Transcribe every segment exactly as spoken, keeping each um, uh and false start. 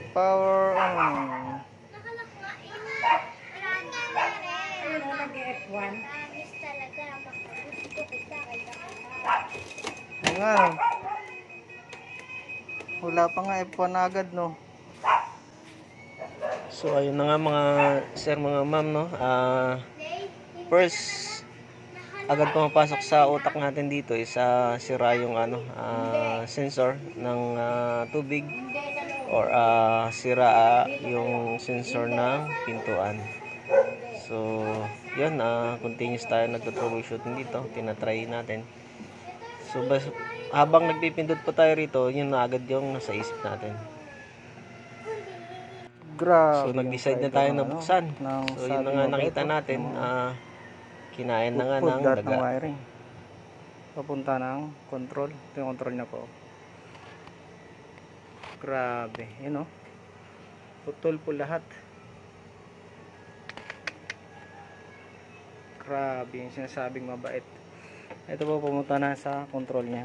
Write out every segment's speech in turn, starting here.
Power on. Nakalak nga yun. Rangis na rin. Ano, nag-F one? Rangis talaga. Gusto kita kay Nga. Wala pa nga F one agad, no? So ayun na nga mga sir, mga ma'am, no. Ah, first agad pumapasok sa utak natin dito is uh, sira yung ano, uh, sensor ng uh, tubig, or uh, sira uh, yung sensor ng pintuan. So yun, uh, continuous tayo nagto-troubleshooting dito, tinatry natin. So bas, habang nagpipindot po tayo rito, yun na agad yung nasa isip natin. Grabe. So nag-decide na tayo na buksan. So yun na nga nakita natin, uh, kinain na nga ng daga. Ng wiring. Papunta ng control. Ito yung control na po. Grabe. Yun, oh. Putol po lahat. Grabe yung sinasabing mabait. Ito po, pumunta na sa control niya.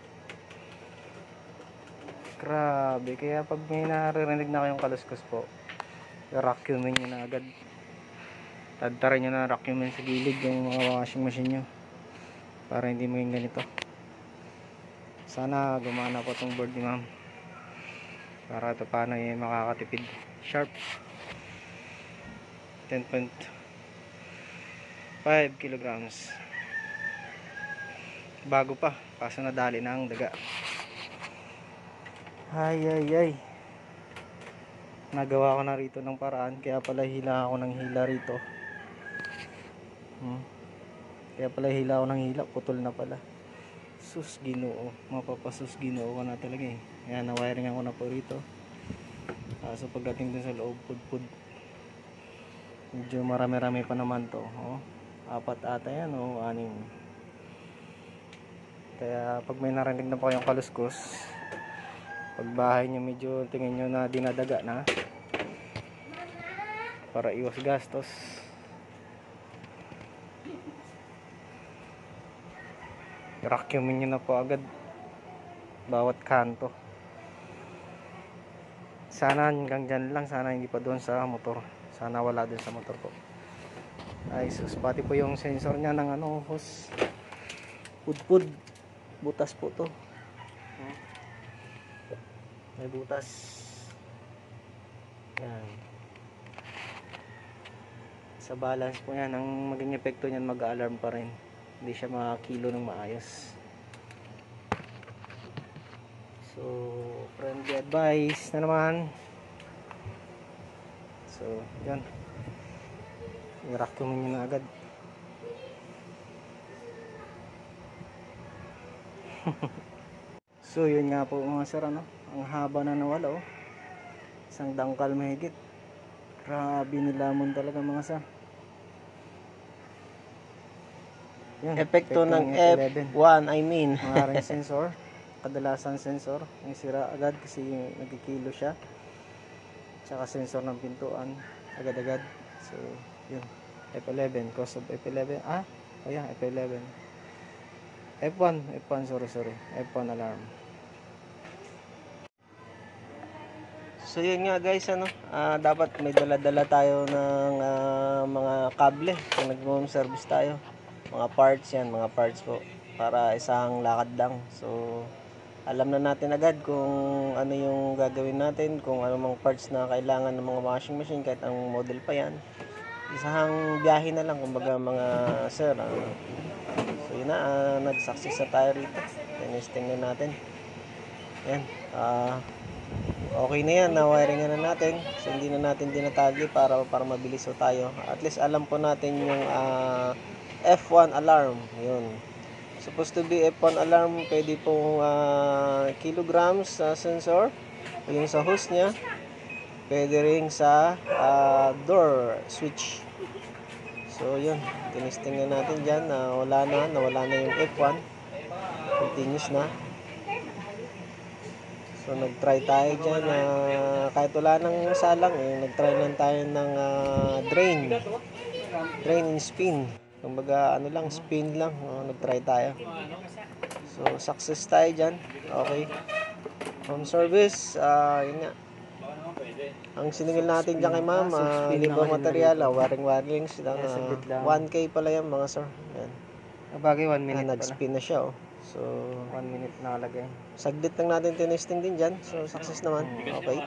Grabe. Kaya pag may naririnig na kayong kaluskos po, i-vacuumin nyo na agad. Tadtarin nyo na vacuumin sa gilid yung mga washing machine nyo para hindi maging ganito. Sana gumana po itong board ni ma'am para ito paano yung makakatipid. Sharp ten point five kilograms. Bago pa, kaso nadali na ang daga. Ay ay ay, nagawa ko na rito ng paraan, kaya pala hila ako ng hila rito. Hmm. Kaya pala hila ako ng hila, putol na pala. Sus Ginoo, mapapasus Ginoo ko na talaga eh. Kaya na-wiring ako na po rito. Uh, so pagdating dun sa loob, pud-pud, medyo marami-rami pa naman to. Oh, apat ata yan o anim. Kaya pag may narinig na po kayong kaluskos, pag bahay nyo medyo tingin nyo na dinadaga na, para iwas gastos, vacuumin nyo na po agad bawat kanto. Sana hanggang dyan lang, sana hindi pa doon sa motor, sana wala doon sa motor po. Ay sus, pati po yung sensor nya ng ano, hose, pud-pud, butas po to. May butas. Yan. Sa balance po yan, ang maging epekto niyan, mag-alarm pa rin. Hindi siya makakilo ng maayos. So, friendly advice na naman. So, yan. I-vacuumin nyo na agad. So, yun nga po mga sir, ano? Ang haba na nawala, oh. Isang dangkal mahigit. Grabe nilamon talaga mga sir. Yan, Epekto ng F one, I mean. Mga ring sensor, kadalasan sensor yung sira agad kasi nagkikilo siya. Tsaka sensor ng pintuan agad-agad. So yun, F eleven, cause of F eleven. Ah, oh yeah, F eleven. F one, F one, sorry sorry F one alarm. So yun nga guys, ano, uh, dapat may dala-dala tayo ng uh, mga kable kung nag-home service tayo. Mga parts yan, mga parts po, para isang lakad lang. So alam na natin agad kung ano yung gagawin natin, kung ano mga parts na kailangan ng mga washing machine, kahit ang model pa yan. Isang biyahe na lang, kumbaga mga sir. Uh, so yun na, uh, nag-success na tayo rito. Tinesting na natin. Yan, ah uh, okay na yan, na-wiringan na natin. So hindi na natin dinatagi para para mabilis so tayo. At least alam po natin yung uh, F one alarm. Yun. Supposed to be F one alarm, pwede pong uh, kilograms sa uh, sensor. Yung sa hose niya. Pwede rin sa uh, door switch. So yun, tinisting na natin dyan. Uh, wala na, nawala na yung F one. Continuous na. So nag-try tayo dyan, uh, kahit wala nang salang, eh, nag-try lang tayo ng uh, drain drain and spin, kumbaga ano lang, spin lang, uh, nag-try tayo. So success tayo dyan. Okay, home service, uh, yun nga, Ang siningil natin dyan kay ma'am, uh, Suspend libo na kayo material, nalito. uh, waring warings lang, Yes, uh, saglit lang. one K pala yan mga sir. Yan. Bagay one Ah, minute pala. nag-spin na siya oh. So, one minute nakalagay. saglit lang natin tinesting din dyan. So, success naman. Okay.